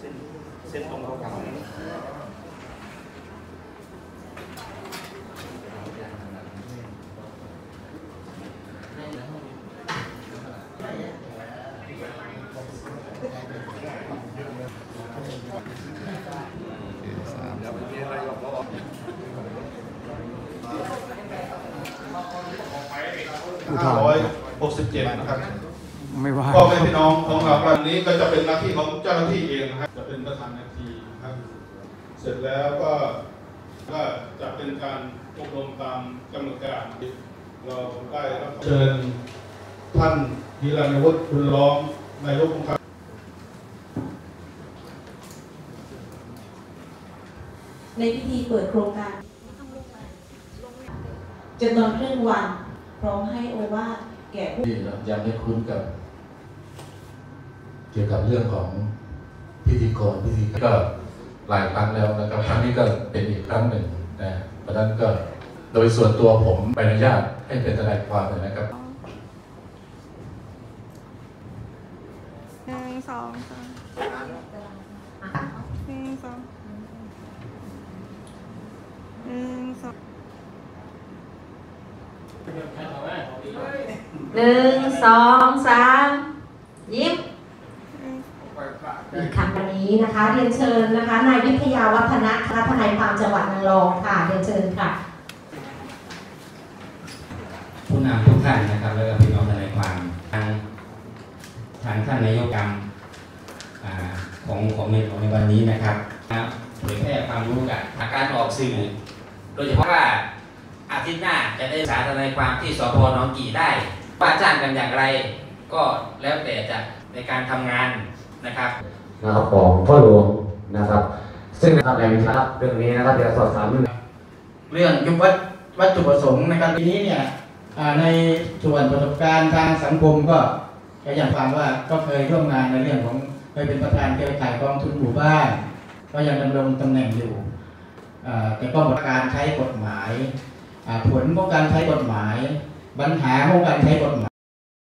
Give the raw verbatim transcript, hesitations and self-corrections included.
ส้นเส้นตรงเขาเก่าห้าร้อยหกสิบเจ็ดนะครับไม่ว่าก็เป็นพี่น้องของเราวันนี้ก็จะเป็นหน้าที่ของเจ้าหน้าที่เองนะครับจะเป็นประธานนาทีนะครับเสร็จแล้วก็ก็จะเป็นการอบรมตามกำหนดการเราได้รับเชิญท่านธีรนวุฒิบุญล้อมนายกองค์การในพิธีเปิดโครงการจำนวนครึ่งวันพร้อมให้โอวาทแก่ผู้ที่ยังไม่คุ้นกับเกี่ยวกับเรื่องของพิธีกรพิธีก็หลายครั้งแล้วนะครับครั้งนี้ก็เป็นอีกครั้งหนึ่งนะเพราะฉะนั้นก็โดยส่วนตัวผมใบอนุญาตให้เป็นทนายความเลยนะครับหนึ่งสองสามหนึ่งสองหนึ่งสองหนึ่งสองสามยิ้มอีกครั้งวันนี้นะคะเรียนเชิญนะคะนายวิทยาวัฒนะค่ะทนายความจังหวัดนางรองค่ะเรียนเชิญค่ะผู้นำทุกท่านนะครับแล้วก็พี่น้องทนายความทางทางท่านนายกกรรมของของในของในวันนี้นะครับเผยแพร่ความรู้กันการออกสื่อโดยเฉพาะว่าอาทิตย์หน้าจะได้สาธารณความที่สพ.หนองกี่ได้ว่าจ้างกันอย่างไรก็แล้วแต่จะในการทำงานนะครับนะครับของพ่อหลวงนะครับซึ่งนะครับในวิชาเรื่องนี้นะครับเดี๋ยวสอบถามเรื่องยุบวัตวัตถุประสงค์ในการปีนี้เนี่ยในส่วนประสบการณ์ทางสังคมก็อย่างฟังว่าก็เคยร่วมงานในเรื่องของเคยเป็นประธานเครือข่ายกองทุนหมู่บ้านก็ยังดำรงตำแหน่งอยู่แต่ก็การใช้กฎหมายผลของการใช้กฎหมายปัญหาของการใช้กฎหมาย